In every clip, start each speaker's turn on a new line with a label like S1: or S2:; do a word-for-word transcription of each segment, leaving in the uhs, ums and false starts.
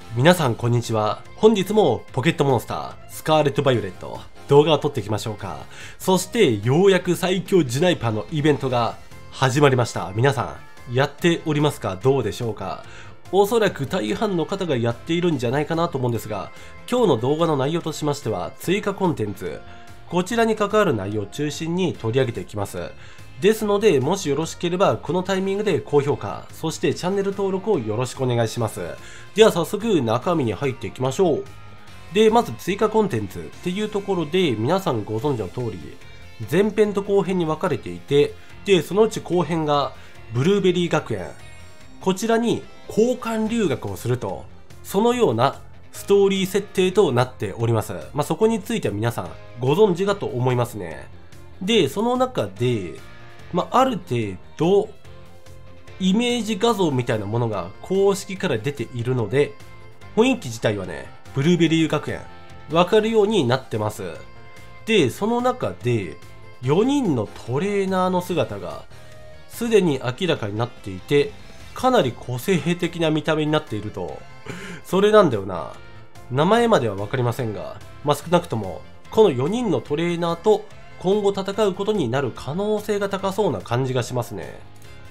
S1: 皆さんこんにちは。本日もポケットモンスター、スカーレット・バイオレット、動画を撮っていきましょうか。そしてようやく最強ジュナイパーのイベントが始まりました。皆さん、やっておりますか？どうでしょうか？おそらく大半の方がやっているんじゃないかなと思うんですが、今日の動画の内容としましては、追加コンテンツ、こちらに関わる内容を中心に取り上げていきます。ですので、もしよろしければ、このタイミングで高評価、そしてチャンネル登録をよろしくお願いします。では早速中身に入っていきましょう。で、まず追加コンテンツっていうところで、皆さんご存知の通り、前編と後編に分かれていて、で、そのうち後編が、ブルーベリー学園。こちらに交換留学をすると、そのようなストーリー設定となっております。まあ、そこについては皆さんご存知かと思いますね。で、その中で、まあ、ある程度、イメージ画像みたいなものが公式から出ているので、雰囲気自体はね、ブルーベリー学園、わかるようになってます。で、その中で、よにんのトレーナーの姿が、すでに明らかになっていて、かなり個性的な見た目になっていると。それなんだよな。名前まではわかりませんが、まあ、少なくとも、このよにんのトレーナーと今後戦うことになる可能性が高そうな感じがしますね。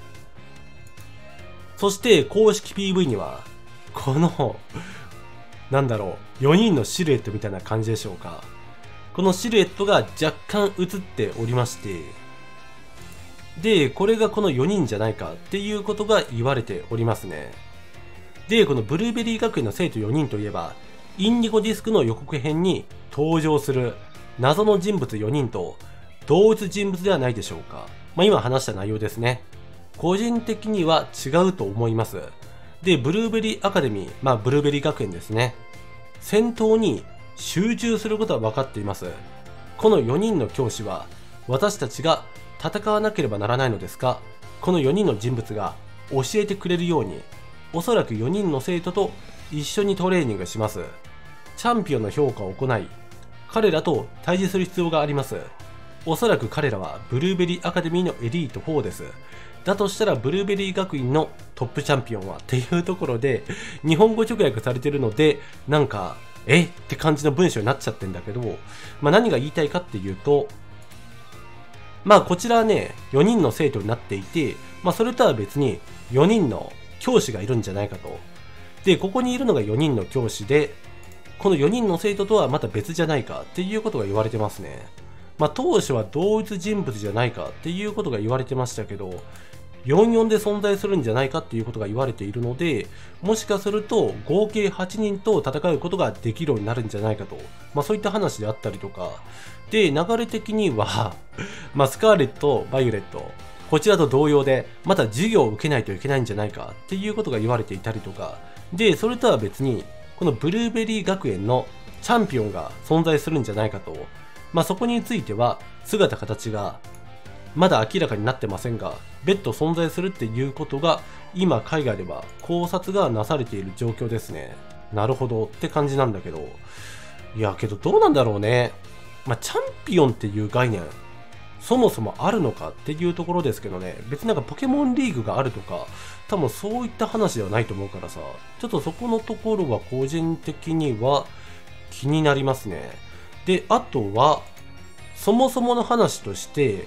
S1: そして公式 ピーブイ には、この、なんだろう、よにんのシルエットみたいな感じでしょうか。このシルエットが若干映っておりまして、で、これがこのよにんじゃないかっていうことが言われておりますね。で、このブルーベリー学園の生徒よにんといえば、インディゴディスクの予告編に登場する謎の人物よにんと同一人物ではないでしょうか。まあ今話した内容ですね。個人的には違うと思います。で、ブルーベリーアカデミー、まあブルーベリー学園ですね。戦闘に集中することは分かっています。このよにんの教師は私たちが戦わなければならないのですが、このよにんの人物が教えてくれるように、おそらくよにんの生徒と一緒にトレーニングします。チャンピオンの評価を行い、彼らと対峙する必要があります。おそらく彼らはブルーベリーアカデミーのエリートフォーです。だとしたらブルーベリー学院のトップチャンピオンはっていうところで、日本語直訳されてるので、なんか、えって感じの文章になっちゃってんだけど、まあ何が言いたいかっていうと、まあこちらはね、よにんの生徒になっていて、まあそれとは別によにんの教師がいるんじゃないかと。で、ここにいるのがよにんの教師で、このよにんの生徒とはまた別じゃないかっていうことが言われてますね。まあ当初は同一人物じゃないかっていうことが言われてましたけど、よんじゅうよんで存在するんじゃないかっていうことが言われているので、もしかすると合計はちにんと戦うことができるようになるんじゃないかと。まあそういった話であったりとか。で、流れ的には、まあスカーレット、バイオレット、こちらと同様で、また授業を受けないといけないんじゃないかっていうことが言われていたりとか。で、それとは別に、このブルーベリー学園のチャンピオンが存在するんじゃないかと。まあそこについては、姿形がまだ明らかになってませんが、別途存在するっていうことが、今海外では考察がなされている状況ですね。なるほどって感じなんだけど。いや、けどどうなんだろうね。まあチャンピオンっていう概念、そもそもあるのかっていうところですけどね。別になんかポケモンリーグがあるとか、多分そういった話ではないと思うからさ、ちょっとそこのところは個人的には気になりますね。で、あとは、そもそもの話として、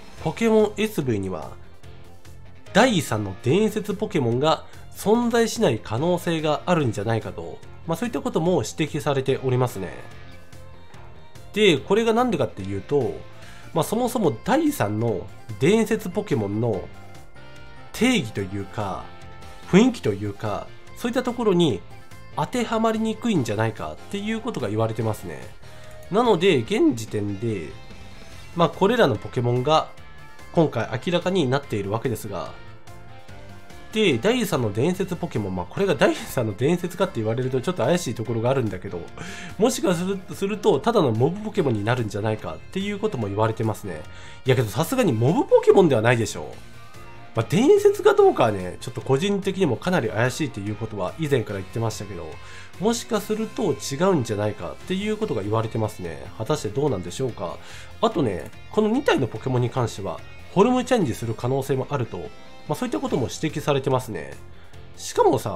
S1: ポケモン エスブイ には、だいさんの伝説ポケモンが存在しない可能性があるんじゃないかと、まあそういったことも指摘されておりますね。で、これがなんでかっていうと、まあそもそもだいさんの伝説ポケモンの定義というか、雰囲気というか、そういったところに当てはまりにくいんじゃないかっていうことが言われてますね。なので、現時点で、まあこれらのポケモンが今回明らかになっているわけですが、で、だいさんの伝説ポケモン、まあこれがだいさんの伝説かって言われるとちょっと怪しいところがあるんだけど、もしかするするとただのモブポケモンになるんじゃないかっていうことも言われてますね。いやけどさすがにモブポケモンではないでしょう。まあ、伝説かどうかはね、ちょっと個人的にもかなり怪しいっていうことは以前から言ってましたけど、もしかすると違うんじゃないかっていうことが言われてますね。果たしてどうなんでしょうか。あとね、このに体のポケモンに関しては、フォルムチェンジする可能性もあると、まあそういったことも指摘されてますね。しかもさ、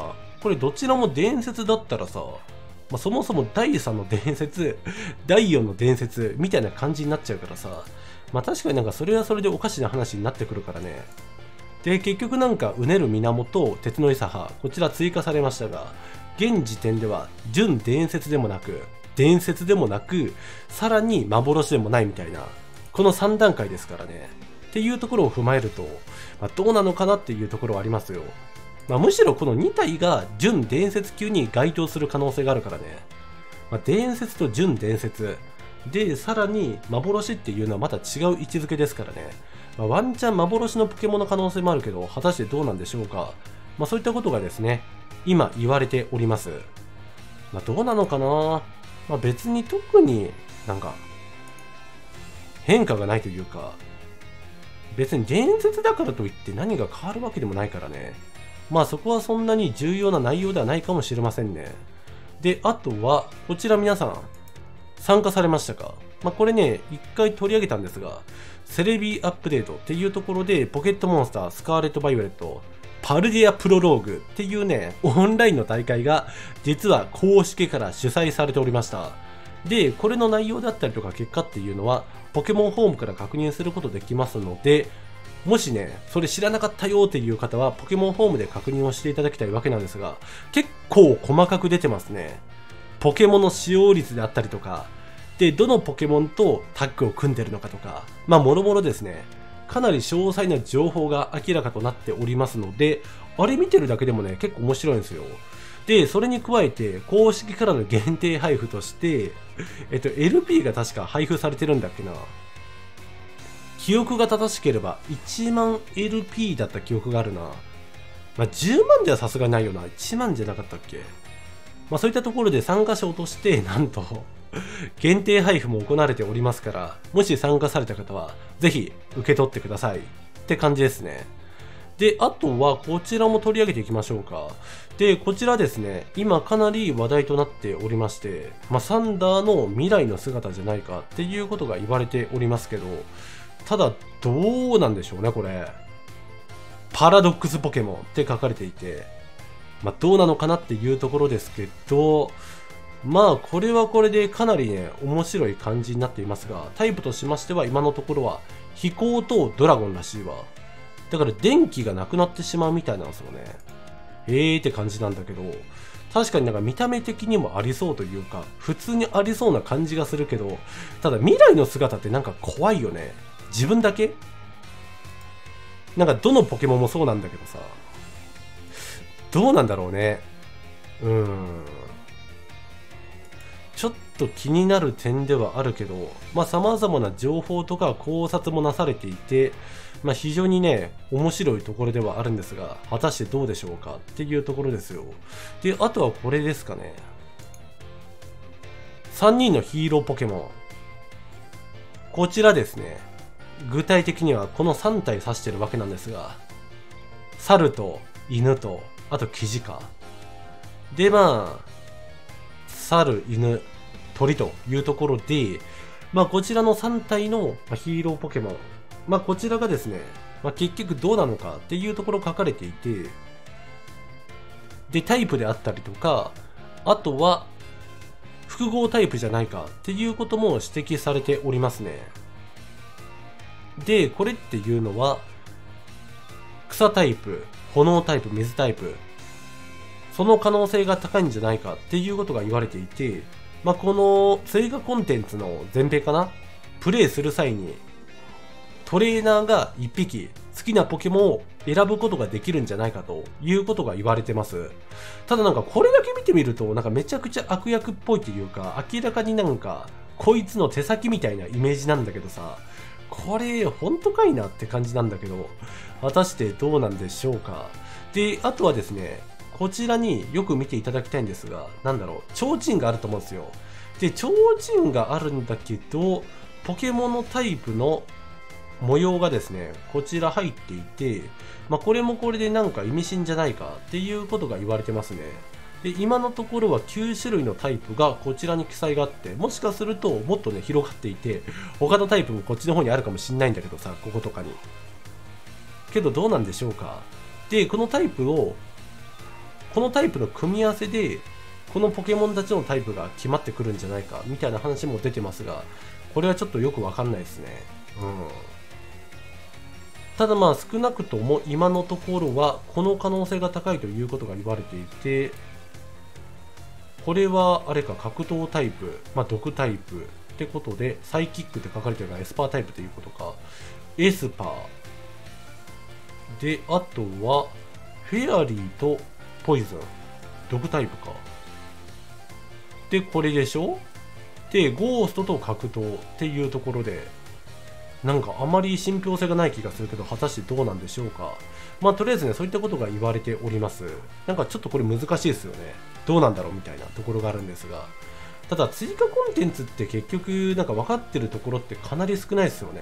S1: これどちらも伝説だったらさ、まあ、そもそもだいさんの伝説、だいよんの伝説みたいな感じになっちゃうからさ、まあ確かになんかそれはそれでおかしな話になってくるからね。で、結局なんかうねる源、鉄のいさは、こちら追加されましたが、現時点では純伝説でもなく、伝説でもなく、さらに幻でもないみたいな、このさん段階ですからね。っていうところを踏まえると、まあ、どうなのかなっていうところはありますよ。まあ、むしろこのに体が純伝説級に該当する可能性があるからね。まあ、伝説と純伝説。で、さらに幻っていうのはまた違う位置づけですからね。まあ、ワンチャン幻のポケモンの可能性もあるけど、果たしてどうなんでしょうか。まあ、そういったことがですね、今言われております。まあ、どうなのかな。まあ、別に特になんか変化がないというか、別に伝説だからといって何が変わるわけでもないからね。まあそこはそんなに重要な内容ではないかもしれませんね。で、あとは、こちら皆さん、参加されましたか？まあこれね、一回取り上げたんですが、セレビアップデートっていうところで、ポケットモンスター、スカーレット・バイオレット、パルディア・プロローグっていうね、オンラインの大会が、実は公式から主催されておりました。で、これの内容だったりとか結果っていうのは、ポケモンホームから確認することできますので、もしね、それ知らなかったよっていう方は、ポケモンホームで確認をしていただきたいわけなんですが、結構細かく出てますね。ポケモンの使用率であったりとか、で、どのポケモンとタッグを組んでるのかとか、まあ、もろもろですね、かなり詳細な情報が明らかとなっておりますので、あれ見てるだけでもね、結構面白いんですよ。で、それに加えて、公式からの限定配布として、えっと、エルピー が確か配布されてるんだっけな。記憶が正しければいちまんエルピー だった記憶があるな。まあ、じゅうまんではさすがにないよな。いちまんじゃなかったっけ。まあ、そういったところで参加賞として、なんと、限定配布も行われておりますから、もし参加された方は、ぜひ受け取ってください。って感じですね。で、あとはこちらも取り上げていきましょうか。で、こちらですね、今かなり話題となっておりまして、まあ、サンダーの未来の姿じゃないかっていうことが言われておりますけど、ただ、どうなんでしょうね、これ。パラドックスポケモンって書かれていて、まあ、どうなのかなっていうところですけど、まあ、これはこれでかなりね、面白い感じになっていますが、タイプとしましては今のところは、飛行とドラゴンらしいわ。だから電気がなくなってしまうみたいなんですよね。えーって感じなんだけど、確かになんか見た目的にもありそうというか、普通にありそうな感じがするけど、ただ未来の姿ってなんか怖いよね。自分だけなんかどのポケモンもそうなんだけどさ、どうなんだろうね。うーん。ちょっと気になる点ではあるけど、まあ様々な情報とか考察もなされていて、まあ非常にね、面白いところではあるんですが、果たしてどうでしょうかっていうところですよ。で、あとはこれですかね。さんにんのヒーローポケモン。こちらですね。具体的にはこのさん体指してるわけなんですが、猿と犬と、あとキジか。で、まあ、猿、犬、鳥というところで、まあこちらのさん体のヒーローポケモン。まあこちらがですね、まあ結局どうなのかっていうところ書かれていて、で、タイプであったりとか、あとは、複合タイプじゃないかっていうことも指摘されておりますね。で、これっていうのは、草タイプ、炎タイプ、水タイプ、その可能性が高いんじゃないかっていうことが言われていて、まあ、この追加コンテンツの前編かな、プレイする際に、トレーナーがいっぴき好きなポケモンを選ぶことができるんじゃないかということが言われてます。ただなんかこれだけ見てみると、なんかめちゃくちゃ悪役っぽいというか、明らかになんか、こいつの手先みたいなイメージなんだけどさ、これ本当かいなって感じなんだけど、果たしてどうなんでしょうか。で、あとはですね、こちらによく見ていただきたいんですが、なんだろう、提灯があると思うんですよ。で、提灯があるんだけど、ポケモンのタイプの模様がですね、こちら入っていて、まあ、これもこれでなんか意味深じゃないかっていうことが言われてますね。で、今のところはきゅうしゅるいのタイプがこちらに記載があって、もしかするともっとね、広がっていて、他のタイプもこっちの方にあるかもしんないんだけどさ、こことかに。けどどうなんでしょうか。で、このタイプをこのタイプの組み合わせでこのポケモンたちのタイプが決まってくるんじゃないかみたいな話も出てますが、これはちょっとよくわかんないですね。うん。ただまあ少なくとも今のところはこの可能性が高いということが言われていて、これはあれか格闘タイプ、まあ毒タイプってことで、サイキックって書かれてるからエスパータイプということか。エスパー。で、あとはフェアリーとポイズン。毒タイプか。で、これでしょ？で、ゴーストと格闘っていうところで、なんかあまり信憑性がない気がするけど、果たしてどうなんでしょうか。まあとりあえずね、そういったことが言われております。なんかちょっとこれ難しいですよね。どうなんだろうみたいなところがあるんですが。ただ追加コンテンツって結局なんか分かってるところってかなり少ないですよね。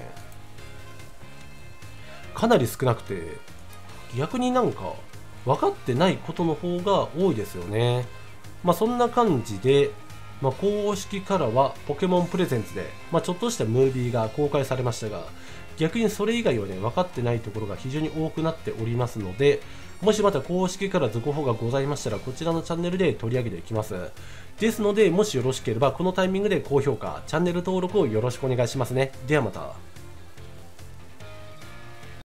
S1: かなり少なくて、逆になんか分かってないことの方が多いですよね。まあそんな感じで、まあ、公式からはポケモンプレゼンツで、まあ、ちょっとしたムービーが公開されましたが、逆にそれ以外はね、分かってないところが非常に多くなっておりますので、もしまた公式から続報がございましたら、こちらのチャンネルで取り上げていきます。ですので、もしよろしければ、このタイミングで高評価、チャンネル登録をよろしくお願いしますね。ではまた。